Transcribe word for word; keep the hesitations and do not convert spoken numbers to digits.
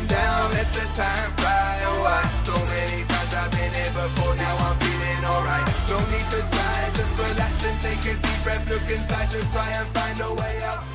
down, let the time fly. Oh, I, so many times I've been here before, now I'm feeling alright. No need to try, just relax and take a deep breath. Look inside to try and find a way out.